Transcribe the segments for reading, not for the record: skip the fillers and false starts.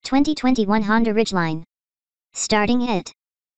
2021 Honda Ridgeline. Starting at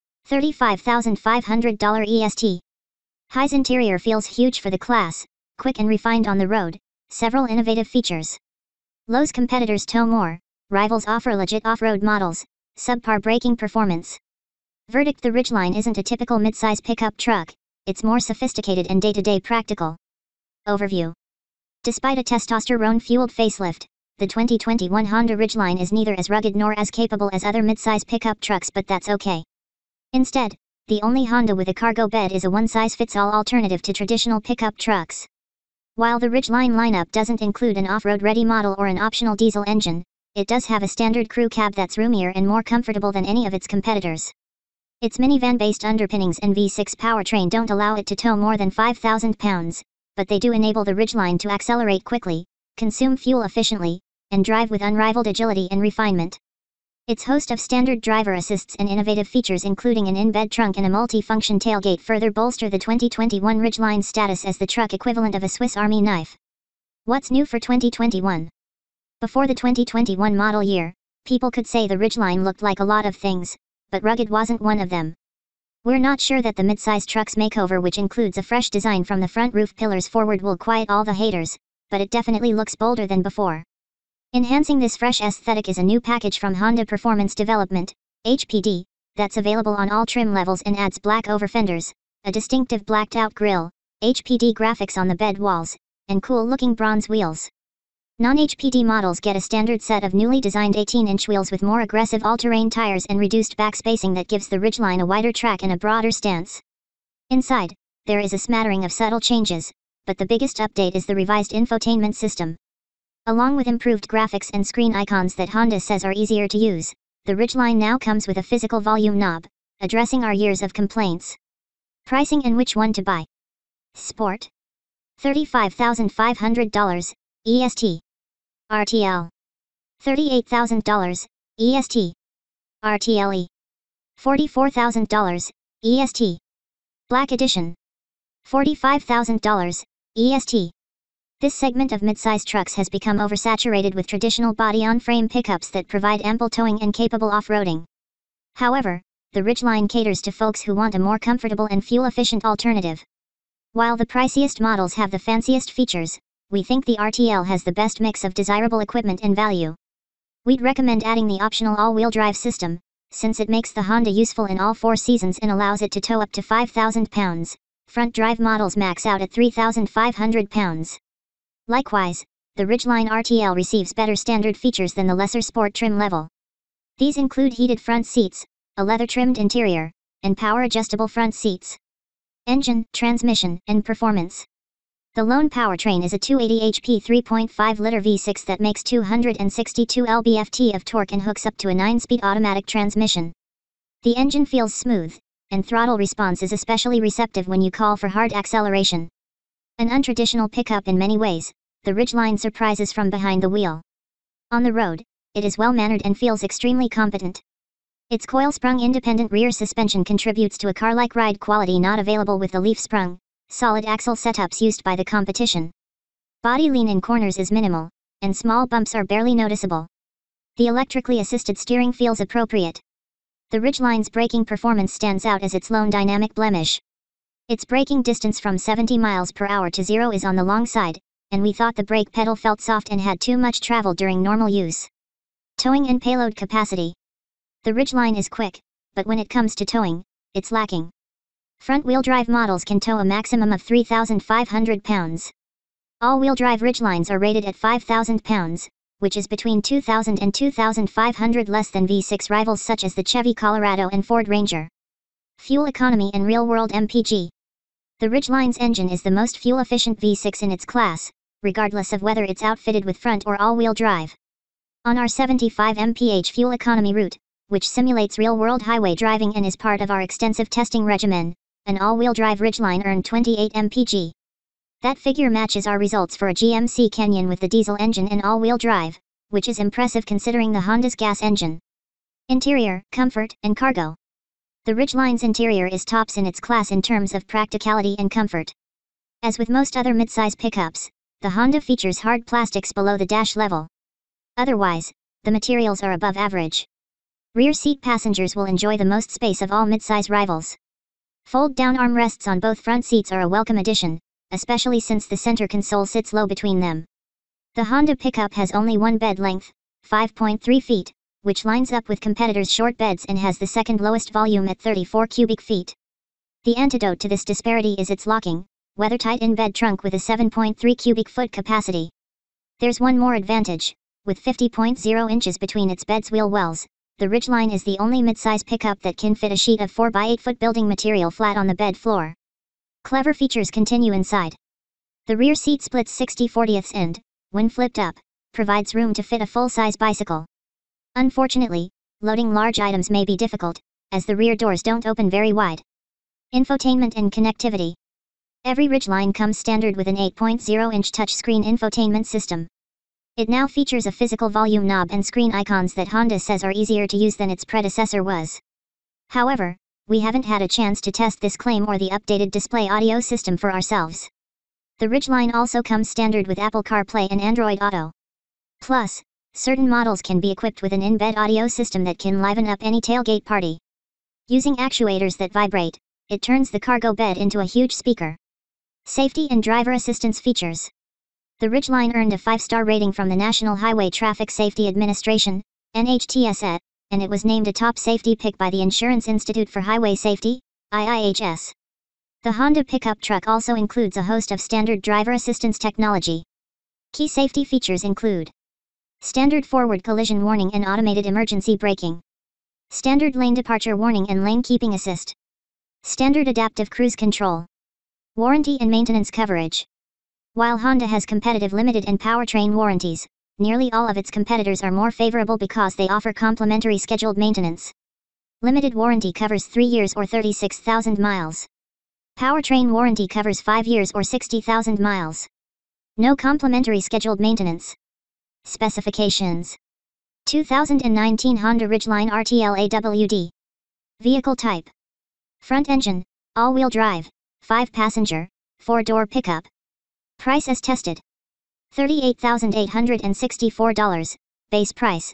$35,500 EST. High's interior feels huge for the class, quick and refined on the road, several innovative features. Low's competitors tow more, rivals offer legit off-road models, subpar braking performance. Verdict: the Ridgeline isn't a typical midsize pickup truck, it's more sophisticated and day-to-day practical. Overview. Despite a testosterone-fueled facelift, the 2021 Honda Ridgeline is neither as rugged nor as capable as other midsize pickup trucks, but that's okay. Instead, the only Honda with a cargo bed is a one-size-fits-all alternative to traditional pickup trucks. While the Ridgeline lineup doesn't include an off-road ready model or an optional diesel engine, it does have a standard crew cab that's roomier and more comfortable than any of its competitors. Its minivan-based underpinnings and V6 powertrain don't allow it to tow more than 5,000 pounds, but they do enable the Ridgeline to accelerate quickly, consume fuel efficiently, and drive with unrivaled agility and refinement. Its host of standard driver assists and innovative features, including an in-bed trunk and a multi-function tailgate, further bolster the 2021 Ridgeline's status as the truck equivalent of a Swiss Army knife. What's new for 2021? Before the 2021 model year, people could say the Ridgeline looked like a lot of things, but rugged wasn't one of them. We're not sure that the midsize truck's makeover, which includes a fresh design from the front roof pillars forward, will quiet all the haters, but it definitely looks bolder than before. Enhancing this fresh aesthetic is a new package from Honda Performance Development, HPD, that's available on all trim levels and adds black over fenders, a distinctive blacked-out grille, HPD graphics on the bed walls, and cool-looking bronze wheels. Non-HPD models get a standard set of newly designed 18-inch wheels with more aggressive all-terrain tires and reduced back spacing that gives the Ridgeline a wider track and a broader stance. Inside, there is a smattering of subtle changes, but the biggest update is the revised infotainment system. Along with improved graphics and screen icons that Honda says are easier to use, the Ridgeline now comes with a physical volume knob, addressing our years of complaints. Pricing and which one to buy. Sport. $35,500, EST. RTL. $38,000, EST. RTLE. $44,000, EST. Black Edition. $45,000, EST. This segment of midsize trucks has become oversaturated with traditional body-on-frame pickups that provide ample towing and capable off-roading. However, the Ridgeline caters to folks who want a more comfortable and fuel-efficient alternative. While the priciest models have the fanciest features, we think the RTL has the best mix of desirable equipment and value. We'd recommend adding the optional all-wheel drive system, since it makes the Honda useful in all four seasons and allows it to tow up to 5,000 pounds. Front drive models max out at 3,500 pounds. Likewise, the Ridgeline RTL receives better standard features than the lesser sport trim level. These include heated front seats, a leather-trimmed interior, and power-adjustable front seats. Engine, transmission, and performance. The lone powertrain is a 280 HP 3.5-liter V6 that makes 262 lb-ft of torque and hooks up to a 9-speed automatic transmission. The engine feels smooth, and throttle response is especially receptive when you call for hard acceleration. An untraditional pickup in many ways, the Ridgeline surprises from behind the wheel. On the road, it is well-mannered and feels extremely competent. Its coil-sprung independent rear suspension contributes to a car-like ride quality not available with the leaf-sprung, solid axle setups used by the competition. Body lean in corners is minimal, and small bumps are barely noticeable. The electrically assisted steering feels appropriate. The Ridgeline's braking performance stands out as its lone dynamic blemish. Its braking distance from 70 miles per hour to 0 is on the long side, and we thought the brake pedal felt soft and had too much travel during normal use. Towing and payload capacity. The Ridgeline is quick, but when it comes to towing, it's lacking. Front-wheel drive models can tow a maximum of 3,500 pounds. All-wheel drive Ridgelines are rated at 5,000 pounds, which is between 2,000 and 2,500 less than V6 rivals such as the Chevy Colorado and Ford Ranger. Fuel economy and real-world MPG. The Ridgeline's engine is the most fuel-efficient V6 in its class, regardless of whether it's outfitted with front or all-wheel drive. On our 75 mph fuel economy route, which simulates real-world highway driving and is part of our extensive testing regimen, an all-wheel drive Ridgeline earned 28 mpg. That figure matches our results for a GMC Canyon with the diesel engine and all-wheel drive, which is impressive considering the Honda's gas engine. Interior, comfort, and cargo. The Ridgeline's interior is tops in its class in terms of practicality and comfort. As with most other midsize pickups, the Honda features hard plastics below the dash level. Otherwise, the materials are above average. Rear seat passengers will enjoy the most space of all midsize rivals. Fold-down armrests on both front seats are a welcome addition, especially since the center console sits low between them. The Honda pickup has only one bed length, 5.3 feet, which lines up with competitors' short beds and has the second lowest volume at 34 cubic feet. The antidote to this disparity is its locking, weathertight in-bed trunk with a 7.3 cubic foot capacity. There's one more advantage. With 50.0 inches between its bed's wheel wells, the Ridgeline is the only midsize pickup that can fit a sheet of 4x8 foot building material flat on the bed floor. Clever features continue inside. The rear seat splits 60/40 and, when flipped up, provides room to fit a full-size bicycle. Unfortunately, loading large items may be difficult, as the rear doors don't open very wide. Infotainment and connectivity. Every Ridgeline comes standard with an 8.0-inch touchscreen infotainment system. It now features a physical volume knob and screen icons that Honda says are easier to use than its predecessor was. However, we haven't had a chance to test this claim or the updated display audio system for ourselves. The Ridgeline also comes standard with Apple CarPlay and Android Auto. Plus, certain models can be equipped with an in-bed audio system that can liven up any tailgate party. Using actuators that vibrate, it turns the cargo bed into a huge speaker. Safety and driver assistance features. The Ridgeline earned a 5-star rating from the National Highway Traffic Safety Administration, NHTSA, and it was named a top safety pick by the Insurance Institute for Highway Safety, IIHS. The Honda pickup truck also includes a host of standard driver assistance technology. Key safety features include standard forward collision warning and automated emergency braking, standard lane departure warning and lane keeping assist, standard adaptive cruise control, warranty and maintenance coverage. While Honda has competitive limited and powertrain warranties, nearly all of its competitors are more favorable because they offer complimentary scheduled maintenance. Limited warranty covers 3 years or 36,000 miles. Powertrain warranty covers 5 years or 60,000 miles. No complimentary scheduled maintenance. Specifications. 2019 Honda Ridgeline RTL AWD. Vehicle type. Front engine, all-wheel drive, 5-passenger, 4-door pickup. Price as tested. $38,864, base price,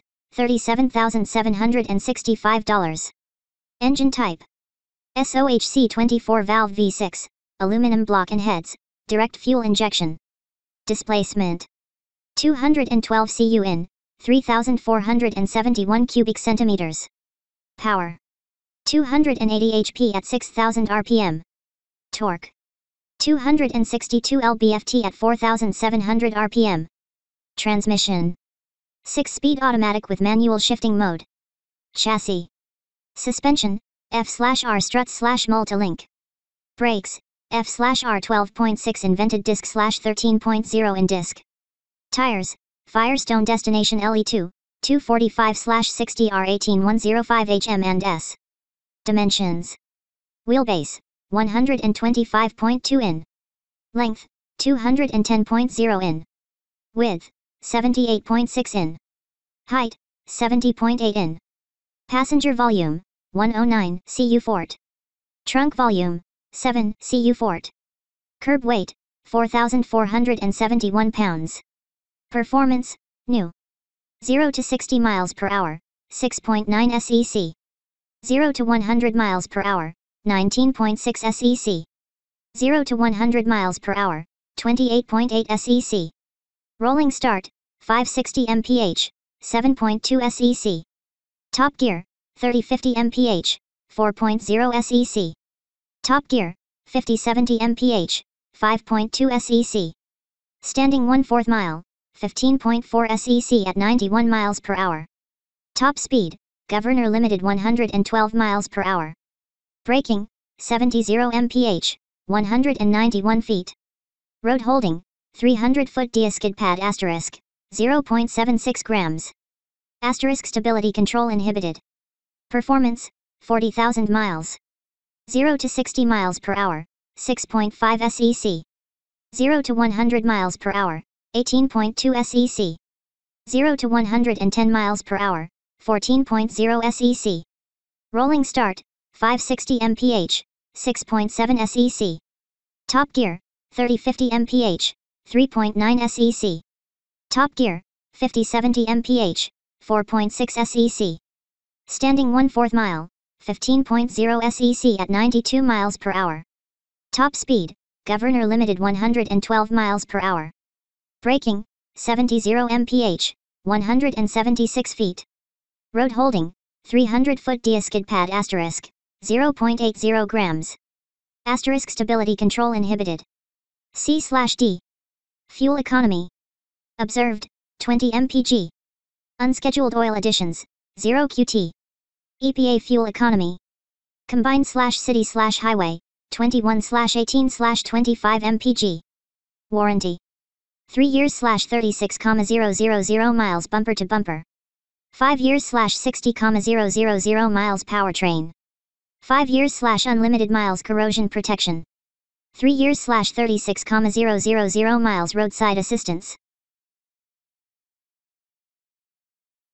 $37,765. Engine type. SOHC 24-valve V6, aluminum block and heads, direct fuel injection. Displacement. 212 cu in, 3,471 cubic centimeters. Power. 280 HP at 6,000 RPM. Torque. 262 lb-ft at 4,700 RPM. Transmission. 6-speed automatic with manual shifting mode. Chassis. Suspension, F/R struts/multi-link. Brakes, F/R 12.6 invented disc/13.0 in disc. Tires, Firestone Destination LE2, 245/60 R18105 HM&S. Dimensions. Wheelbase, 125.2 in. Length, 210.0 in. Width, 78.6 in. Height, 70.8 in. Passenger volume, 109 cu fort. Trunk volume, 7 cu fort. Curb weight, 4,471 pounds. Performance, new. 0 to 60 miles per hour, 6.9 SEC. 0 to 100 miles per hour, 19.6 SEC. 0 to 100 miles per hour, 28.8 SEC. Rolling start, 560 mph, 7.2 SEC. Top gear, 3050 mph, 4.0 SEC. Top gear, 5070 mph, 5.2 SEC. Standing 1/4 mile, 15.4 SEC at 91 miles per hour. Top speed, Governor limited 112 miles per hour. Braking, 70 mph, 191 feet. Road holding, 300 foot skid pad asterisk, 0.76 grams. Asterisk stability control inhibited. Performance, 40,000 miles. 0 to 60 miles per hour, 6.5 SEC. 0 to 100 miles per hour, 18.2 SEC. 0 to 110 miles per hour, 14.0 SEC. Rolling start, 560 mph, 6.7 SEC. Top gear, 3050 mph, 3.9 SEC. Top gear, 5070 mph, 4.6 SEC. Standing 1/4 mile, 15.0 SEC at 92 miles per hour. Top speed, Governor Limited 112 miles per hour. Braking, 70 mph, 176 feet. Road holding, 300-foot skid pad asterisk, 0.80 grams. Asterisk stability control inhibited. C/D. Fuel economy. Observed, 20 mpg. Unscheduled oil additions, 0 QT. EPA fuel economy. Combined/city/highway, 21/18/25 mpg. Warranty. 3 years/36,000 miles bumper to bumper. 5 years/60,000 miles powertrain. 5 years/unlimited miles corrosion protection. 3 years/36,000 miles roadside assistance.